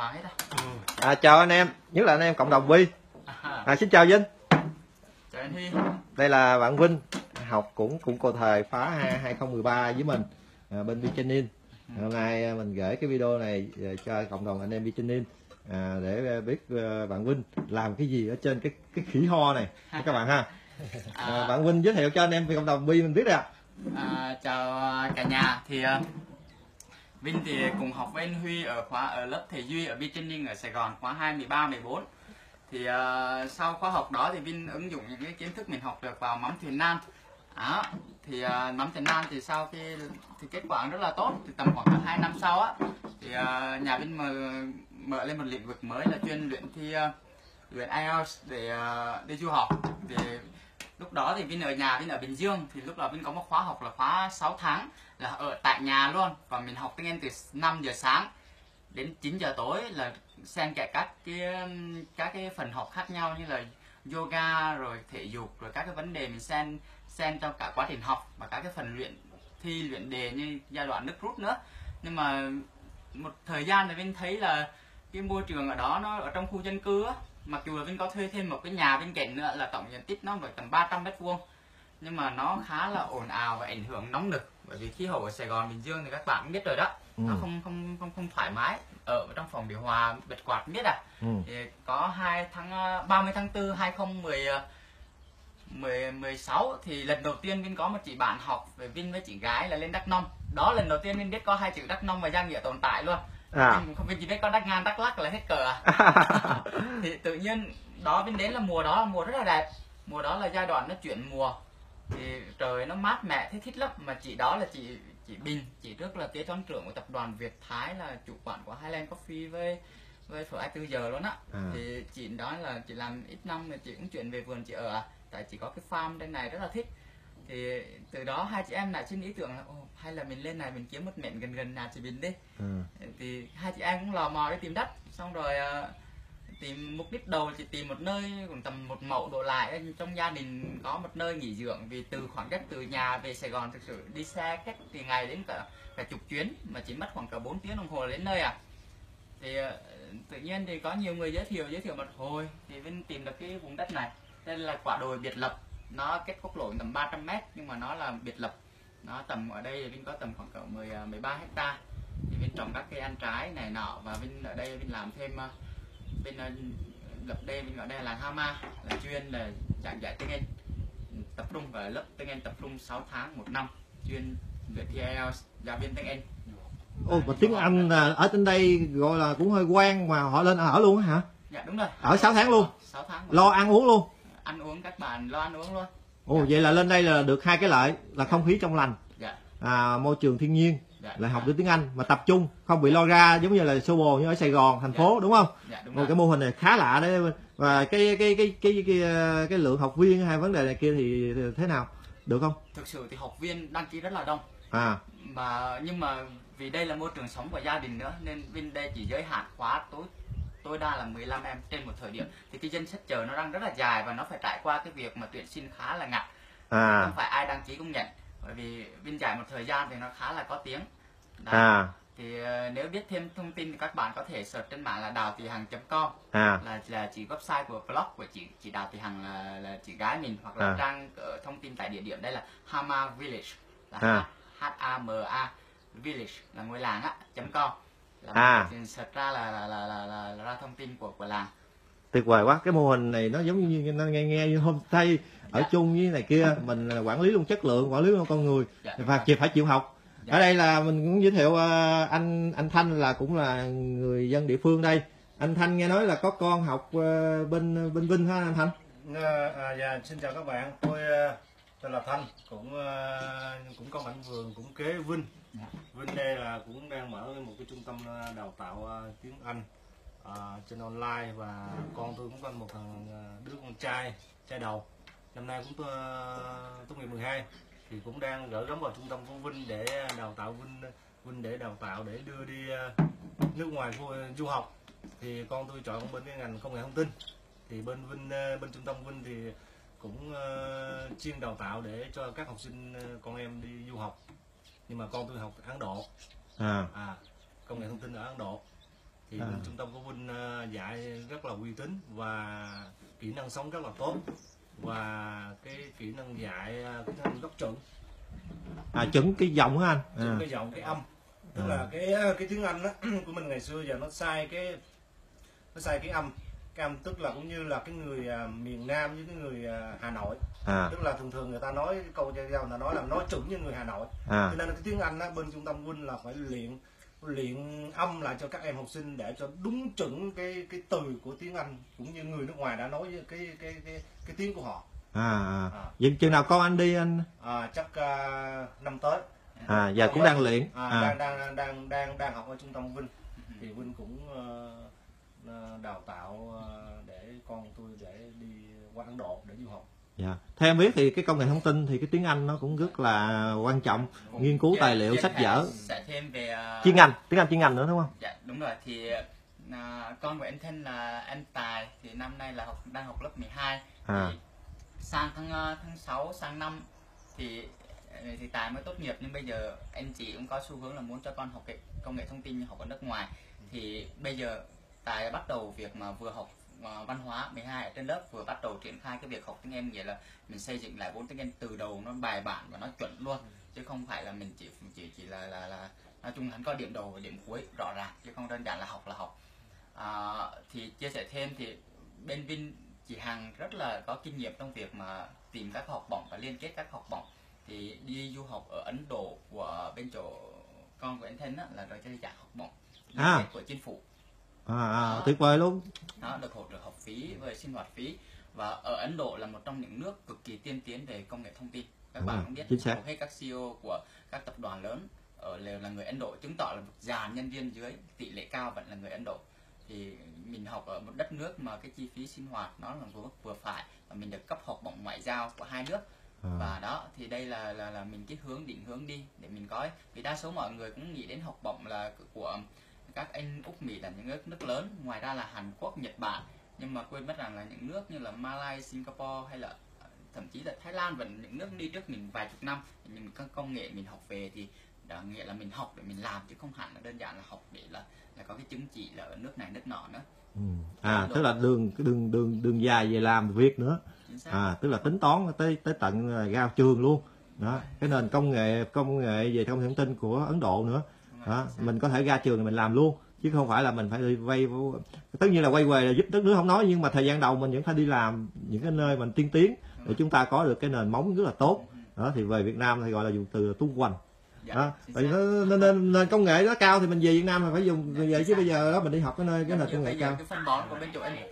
Hoàng hết Chào anh em, nhất là anh em cộng đồng Vi. Xin chào Vinh. Chào anh Huy. Đây là bạn Vinh, học cũng cô thời khóa 2013 với mình bên Vichanin. Hôm nay mình gửi cái video này cho cộng đồng anh em Vichanin để biết bạn Vinh làm cái gì ở trên cái khỉ ho này các bạn ha. Bạn Vinh giới thiệu cho anh em về cộng đồng Vi mình biết rồi. Chào cả nhà. Thì Vinh thì cùng học với anh Huy ở lớp thầy Duy ở Vichanin ở Sài Gòn khóa 13, 14. Thì sau khóa học đó thì Vinh ứng dụng những cái kiến thức mình học được vào mắm thuyền nan. Thì mắm thuyền nan thì sau khi thì kết quả rất là tốt. Thì tầm khoảng 2 năm sau á thì nhà Vinh mở lên một lĩnh vực mới là chuyên luyện IELTS để đi du học. Thì lúc đó thì Vinh ở nhà, Vinh ở Bình Dương, thì lúc đó Vinh có một khóa học là khóa 6 tháng là ở tại nhà luôn, và mình học tiếng Anh từ 5 giờ sáng đến 9 giờ tối, là xen kẽ các cái phần học khác nhau như là yoga rồi thể dục rồi các cái vấn đề mình xen trong cả quá trình học, và các cái phần luyện đề như giai đoạn nước rút nữa. Nhưng mà một thời gian thì Vinh thấy là cái môi trường ở đó nó ở trong khu dân cư á, mặc dù là Vinh có thuê thêm một cái nhà bên cạnh nữa là tổng diện tích nó phải tầm 300 m², nhưng mà nó khá là ồn ào và ảnh hưởng nóng nực, bởi vì khí hậu ở Sài Gòn, Bình Dương thì các bạn cũng biết rồi đó. Nó không thoải mái ở trong phòng điều hòa bật quạt biết Thì có 30 tháng 4 2016 thì lần đầu tiên Vinh có một chị bạn học về Vinh với chị gái là lên Đắk Nông. Đó lần đầu tiên Vinh biết có hai chữ Đắk Nông và Gia Nghĩa tồn tại luôn. Vinh chỉ biết có Đắk Ngang Đắk Lắk là hết cờ Thì tự nhiên đó Vinh đến là mùa đó là mùa rất là đẹp, mùa đó là giai đoạn nó chuyển mùa, thì trời nó mát mẻ thích lắm. Mà chị đó là chị Bình, chị trước là kế toán trưởng của tập đoàn Việt Thái, là chủ quản của Highland Coffee với phở 24 giờ luôn á. Thì chị đó là chị làm ít năm rồi chị cũng chuyển về vườn chị ở, tại chị có cái farm trên này rất là thích. Thì từ đó hai chị em lại xin ý tưởng là hay là mình lên này mình kiếm một mảnh gần nhà chị Bình đi. Thì hai chị em cũng lò mò đi tìm đất, xong rồi tìm mục đích đầu chị tìm một nơi khoảng tầm 1 mẫu đổ lại, trong gia đình có một nơi nghỉ dưỡng, vì khoảng cách từ nhà về Sài Gòn thực sự đi xe cách thì ngày đến cả chục chuyến, mà chỉ mất khoảng cả 4 tiếng đồng hồ đến nơi Thì tự nhiên thì có nhiều người giới thiệu một hồi thì Vinh tìm được cái vùng đất này. Đây là quả đồi biệt lập, nó cách quốc lộ tầm 300 m, nhưng mà nó là biệt lập. Nó tầm ở đây Vinh có tầm khoảng cỡ 13 hecta. Thì Vinh trồng các cây ăn trái này nọ, và Vinh ở đây Vinh làm thêm bên lập đây mình gọi đây là Hama, là chuyên là giảng dạy tiếng Anh tập trung, và lớp tiếng Anh tập trung 6 tháng 1 năm, chuyên luyện thi IELTS, giáo viên tiếng Anh. Mà tiếng Anh là ở trên đây gọi là cũng hơi quen, mà họ lên ở luôn hả? Dạ đúng rồi. Ở 6 tháng luôn. 6 tháng. Lo ăn uống luôn. Ăn uống các bạn lo ăn uống luôn. Vậy là lên đây là được hai cái lợi là không khí trong lành. Môi trường thiên nhiên. Lại học được tiếng Anh mà tập trung, không bị lo ra giống như là xô bồ như ở Sài Gòn thành phố, đúng không? Đúng. Cái mô hình này khá lạ đấy. Và cái lượng học viên hay vấn đề này kia thì thế nào, được không? Thực sự thì học viên đăng ký rất là đông, nhưng mà vì đây là môi trường sống của gia đình nữa, nên Vinh đây chỉ giới hạn khóa tối đa là 15 em trên một thời điểm. Thì cái danh sách chờ nó đang rất là dài, và nó phải trải qua cái việc mà tuyển sinh khá là ngặt, không phải ai đăng ký cũng nhận. Bởi vì Vinh dạy một thời gian thì nó khá là có tiếng. Thì nếu biết thêm thông tin thì các bạn có thể search trên mạng là daotihang.com, là chỉ website của blog của chị Đào Thị Hằng, là chị gái mình, hoặc là trang thông tin tại địa điểm đây là Hama Village, là HAMA Village là ngôi làng .com, là search ra là ra thông tin của làng. Tuyệt vời quá, cái mô hình này nó giống như nó nghe như homestay ở chung với này kia, mình quản lý luôn chất lượng, quản lý luôn con người, và phải chịu học. Ở đây là mình cũng giới thiệu anh Thanh là cũng là người dân địa phương đây. Anh Thanh nghe nói là có con học bên Vinh hả anh Thanh? Dạ, xin chào các bạn, tôi tên là Thanh, cũng có mảnh vườn cũng kế Vinh. Vinh đây là cũng đang mở một cái trung tâm đào tạo tiếng Anh trên online, và con tôi cũng có một thằng đứa con trai đầu, năm nay cũng tốt nghiệp 12, thì cũng đang gửi gắm vào trung tâm của Vinh để đào tạo Vinh để đào tạo để đưa đi nước ngoài du học. Thì con tôi chọn bên cái ngành công nghệ thông tin, thì bên trung tâm Vinh thì cũng chuyên đào tạo để cho các học sinh con em đi du học. Nhưng mà con tôi học Ấn Độ, công nghệ thông tin ở Ấn Độ. thì bên trung tâm của Vinh dạy rất là uy tín và kỹ năng sống rất là tốt, và cái kỹ năng dạy kỹ năng gốc chuẩn, chuẩn cái giọng hả anh? chuẩn cái giọng, cái âm, tức là cái tiếng Anh đó, của mình ngày xưa giờ nó sai cái âm. Cái âm tức là cũng như là cái người miền Nam với cái người Hà Nội, tức là thường người ta nói câu giao là nói là nói chuẩn như người Hà Nội, cho nên cái tiếng Anh đó, bên trung tâm Vinh là phải luyện âm lại cho các em học sinh để cho đúng chuẩn cái từ của tiếng Anh cũng như người nước ngoài đã nói cái tiếng của họ. Vậy chừng nào con anh đi anh? Chắc năm tới. Giờ cũng đang luyện. Đang học ở trung tâm Vinh, thì Vinh cũng đào tạo để con tôi để đi qua Ấn Độ để du học. Dạ. Theo em biết thì cái công nghệ thông tin thì cái tiếng Anh nó cũng rất là quan trọng, nghiên cứu tài liệu, sách vở. Sẽ thêm về tiếng Anh chuyên ngành nữa đúng không? Dạ đúng rồi, thì con của anh Thân là anh Tài, thì năm nay là đang học lớp 12. Thì sang tháng 6 sang năm thì Tài mới tốt nghiệp, nhưng bây giờ anh chị cũng có xu hướng là muốn cho con học cái công nghệ thông tin học ở nước ngoài. Thì bây giờ Tài bắt đầu việc mà vừa học văn hóa 12 ở trên lớp, vừa bắt đầu triển khai cái việc học tiếng Anh, nghĩa là mình xây dựng lại vốn tiếng Anh từ đầu, nó bài bản và nó chuẩn luôn, chứ không phải là mình chỉ là nói chung hắn có điểm đầu và điểm cuối rõ ràng, chứ không đơn giản là học. Thì chia sẻ thêm thì bên Vin chị Hằng rất là có kinh nghiệm trong việc mà tìm các học bổng và liên kết các học bổng. Thì đi du học ở Ấn Độ của bên chỗ con của anh Thân là được cho trả học bổng liên kết của chính phủ. Tuyệt vời luôn. Nó được hỗ trợ học phí và sinh hoạt phí, và ở Ấn Độ là một trong những nước cực kỳ tiên tiến về công nghệ thông tin. Các bạn cũng biết hầu hết các CEO của các tập đoàn lớn đều là người Ấn Độ, chứng tỏ là một dàn nhân viên dưới tỷ lệ cao vẫn là người Ấn Độ. Thì mình học ở một đất nước mà cái chi phí sinh hoạt nó là vừa phải, và mình được cấp học bổng ngoại giao của hai nước. Và đó thì đây là mình cái định hướng đi để mình có, vì đa số mọi người cũng nghĩ đến học bổng là của các anh Úc, Mỹ là những nước lớn, ngoài ra là Hàn Quốc, Nhật Bản, nhưng mà quên mất rằng là những nước như là Malaysia, Singapore hay là thậm chí là Thái Lan, vẫn những nước đi trước mình vài chục năm, nhưng các công nghệ mình học về thì đã nghĩa là mình học để mình làm, chứ không hẳn là đơn giản là học để là có cái chứng chỉ là ở nước này nước nọ nữa. Tức là đường dài về làm việc nữa. Tức là tính toán tới tận ra trường luôn đó. Cái nền công nghệ về thông tin của Ấn Độ nữa đó. Mình có thể ra trường thì mình làm luôn, chứ không phải là mình phải đi vay. Tất nhiên là quay về là giúp đất nước không nói, nhưng mà thời gian đầu mình vẫn phải đi làm những cái nơi mình tiên tiến để chúng ta có được cái nền móng rất là tốt đó. Thì về Việt Nam thì gọi là dùng từ tung hoành đó. Nên công nghệ nó cao thì mình về Việt Nam là phải dùng về, chứ bây giờ đó mình đi học cái nền công nghệ cao. Cái phân bón của bên chỗ anh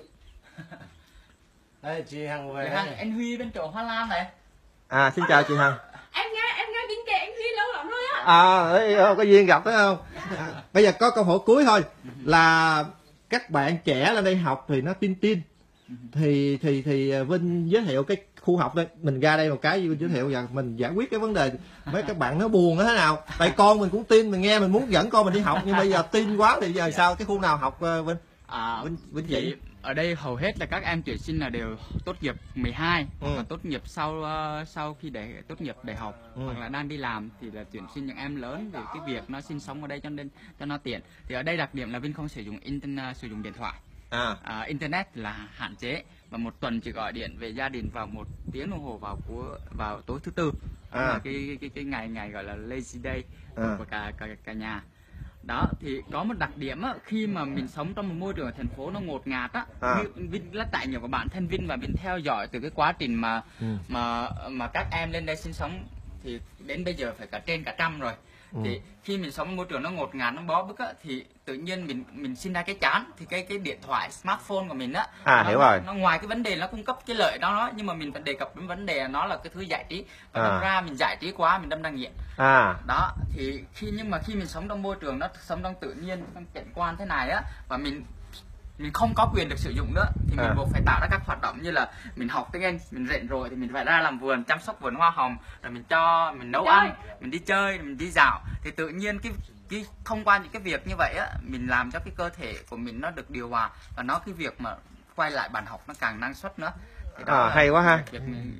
đây chị Hằng về. Anh Huy bên chỗ Hoa Lan này. Xin chào chị Hằng. Em nghe Vinh kể anh Huy lâu lắm rồi á. Có duyên gặp phải không? Bây giờ có câu hỏi cuối thôi, là các bạn trẻ lên đây học thì nó tin thì Vinh giới thiệu cái khu học đây, mình ra đây một cái giới thiệu và mình giải quyết cái vấn đề mấy các bạn nó buồn nó thế nào. Tại con mình cũng tin, mình nghe mình muốn dẫn con mình đi học, nhưng bây giờ tin quá thì giờ sao, cái khu nào học Vinh? Vinh chỉ ở đây hầu hết là các em tuyển sinh là đều tốt nghiệp 12 hoặc là tốt nghiệp sau khi để tốt nghiệp đại học hoặc là đang đi làm, thì là tuyển sinh những em lớn để cái việc nó sinh sống ở đây cho nên cho nó tiện. Thì ở đây đặc điểm là Vinh không sử dụng sử dụng điện thoại. Internet là hạn chế, và một tuần chỉ gọi điện về gia đình vào 1 tiếng đồng hồ vào tối thứ Tư. Đó là cái ngày gọi là lazy day của cả nhà. Đó thì có một đặc điểm á, khi mà mình sống trong một môi trường ở thành phố nó ngột ngạt á, Vinh rất tại nhiều của bạn thân Vinh và Vinh theo dõi từ cái quá trình mà các em lên đây sinh sống thì đến bây giờ phải trên cả 100 rồi. Thì khi mình sống môi trường nó ngột ngạt, nó bó bức á, thì tự nhiên mình sinh ra cái chán. Thì cái điện thoại smartphone của mình á, nó ngoài cái vấn đề nó cung cấp cái lợi đó, nhưng mà mình vẫn đề cập đến vấn đề nó là cái thứ giải trí, và đâm ra mình giải trí quá mình đâm ra nghiện. Đó thì khi mình sống trong môi trường nó sống trong tự nhiên, trong cảnh quan thế này á, và mình không có quyền được sử dụng nữa, thì mình buộc phải tạo ra các hoạt động như là mình học tiếng Anh, mình rảnh rồi thì mình phải ra làm vườn, chăm sóc vườn hoa hồng, rồi mình nấu ăn, mình đi chơi, mình đi dạo. Thì tự nhiên cái thông qua những cái việc như vậy á, mình làm cho cái cơ thể của mình nó được điều hòa, và cái việc mà quay lại bàn học nó càng năng suất nữa. Hay quá ha.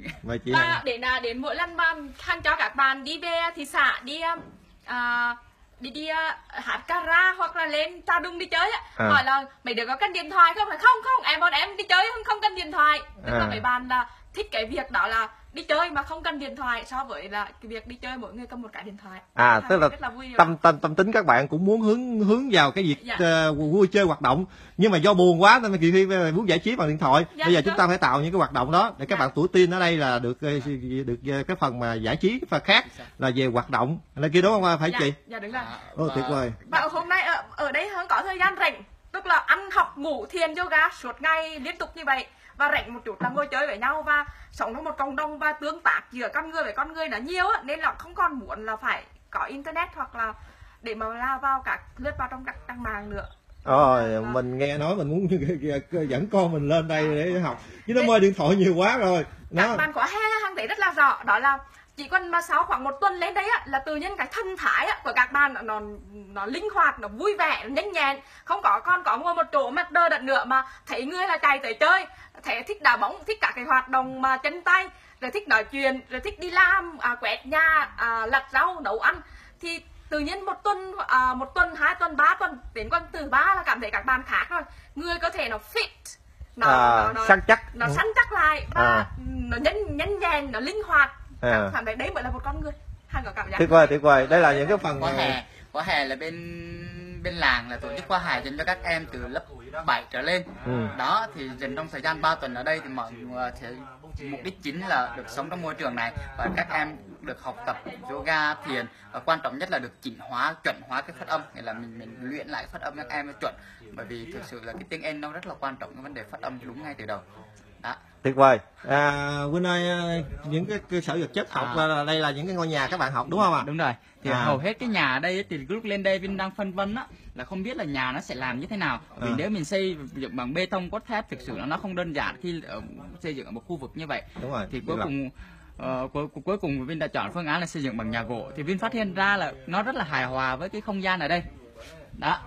Và đến mỗi lần mà Hằng cho các bạn đi về thị xã, đi đi hát karaoke hoặc là lên Trà Đung đi chơi á, hỏi là mấy đứa có cần điện thoại không? Là không, bọn em đi chơi không cần điện thoại. Tức là mấy bạn là thích cái việc đó là đi chơi mà không cần điện thoại, so với là cái việc đi chơi mỗi người cầm một cái điện thoại. Tức là tâm tính các bạn cũng muốn hướng vào cái việc vui chơi hoạt động, nhưng mà do buồn quá nên khi muốn giải trí bằng điện thoại. Bây giờ chúng ta phải tạo những cái hoạt động đó để các bạn tuổi teen ở đây là được cái phần mà giải trí, cái phần khác là về hoạt động này kia, đúng không phải chị? Dạ đúng rồi. Tuyệt vời. Và hôm nay ở đây không có thời gian rảnh, tức là ăn học ngủ thiền yoga suốt ngày liên tục như vậy, và rảnh một chút là ngồi chơi với nhau và sống trong một cộng đồng và tương tác giữa con người với con người nó nhiều á, nên là không còn muốn là phải có internet hoặc là để mà vào lướt vào trong các trang mạng nữa. Mình nghe nói mình muốn dẫn con mình lên đây để học, chứ nó mời điện thoại nhiều quá rồi. Các bạn có hàng thấy rất là rõ, đó là chỉ còn mà sau khoảng một tuần lên đấy á, là tự nhiên cái thân thái á, của các bạn nó linh hoạt, nó vui vẻ, nó nhanh nhẹn, không có ngồi một chỗ mặt đơ đật nữa, mà thấy người là chạy tới chơi, thấy thích đá bóng, thích các cái hoạt động mà chân tay, rồi thích nói chuyện, rồi thích đi làm, quét nhà, lặt rau, nấu ăn. Thì tự nhiên một tuần, 2 tuần, 3 tuần, đến tuần thứ 3 là cảm thấy các bạn khác rồi, người có thể nó fit, nó săn chắc lại, và nó nhanh nhẹn, nó linh hoạt. Cảm thấy đấy mới là một con người. Có cảm giác tuyệt vời. Đây là những cái phần khóa hè là bên làng là tổ chức khóa hè dành cho các em từ lớp 7 trở lên. Đó thì dành trong thời gian 3 tuần ở đây thì mọi người sẽ mục đích chính là được sống trong môi trường này, và các em được học tập yoga, thiền, và quan trọng nhất là được chuẩn hóa cái phát âm, nghĩa là mình luyện lại phát âm các em nó chuẩn, bởi vì thực sự là cái tiếng Anh nó rất là quan trọng cái vấn đề phát âm đúng ngay từ đầu. Đó. Tuyệt vời. Quynh ơi, những cái cơ sở vật chất học là đây là những cái ngôi nhà các bạn học đúng không ạ? Đúng rồi. Thì hầu hết cái nhà ở đây thì lúc lên đây Vinh đang phân vân á, là không biết là nhà nó sẽ làm như thế nào. Vì nếu mình xây dựng bằng bê tông cốt thép thực sự nó không đơn giản khi xây dựng ở một khu vực như vậy. Đúng rồi. Thì cuối cùng Vinh đã chọn phương án là xây dựng bằng nhà gỗ. Thì Vinh phát hiện ra là nó rất là hài hòa với cái không gian ở đây. Đó.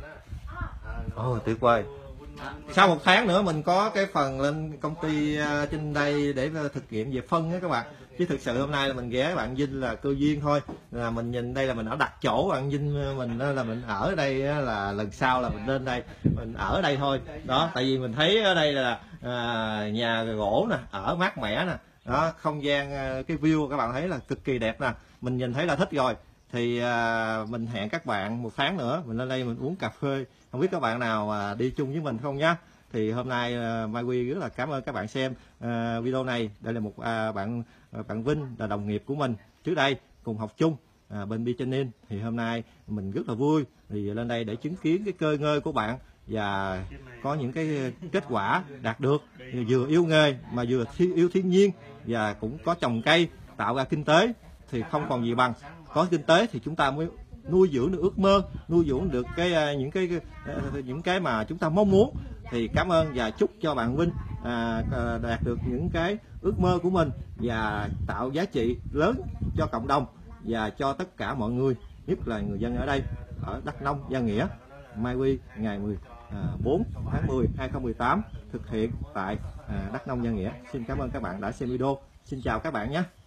Tuyệt vời. Sau 1 tháng nữa mình có cái phần lên công ty trên đây để thực nghiệm về phân á các bạn, chứ thực sự hôm nay là mình ghé bạn Vinh là cơ duyên thôi, là mình nhìn đây là mình ở đặt chỗ bạn Vinh, mình là mình ở đây là lần sau là mình lên đây mình ở đây thôi đó, tại vì mình thấy ở đây là nhà gỗ nè, ở mát mẻ nè, đó không gian cái view các bạn thấy là cực kỳ đẹp nè, mình nhìn thấy là thích rồi. Thì mình hẹn các bạn 1 tháng nữa mình lên đây mình uống cà phê, không biết các bạn nào đi chung với mình không nhá. Thì hôm nay Mai Quy rất là cảm ơn các bạn xem video này. Đây là một bạn Vinh là đồng nghiệp của mình trước đây cùng học chung bên Bichanin. Thì hôm nay mình rất là vui thì lên đây để chứng kiến cái cơ ngơi của bạn và có những cái kết quả đạt được, vừa yêu nghề mà vừa yêu thiên nhiên và cũng có trồng cây tạo ra kinh tế, thì không còn gì bằng. Có kinh tế thì chúng ta mới nuôi dưỡng được ước mơ, nuôi dưỡng được những cái mà chúng ta mong muốn. Thì cảm ơn và chúc cho bạn Vinh đạt được những cái ước mơ của mình và tạo giá trị lớn cho cộng đồng và cho tất cả mọi người, nhất là người dân ở đây ở Đắk Nông Gia Nghĩa. Mai Quy ngày 14 tháng 10 2018 thực hiện tại Đắk Nông Gia Nghĩa. Xin cảm ơn các bạn đã xem video. Xin chào các bạn nhé.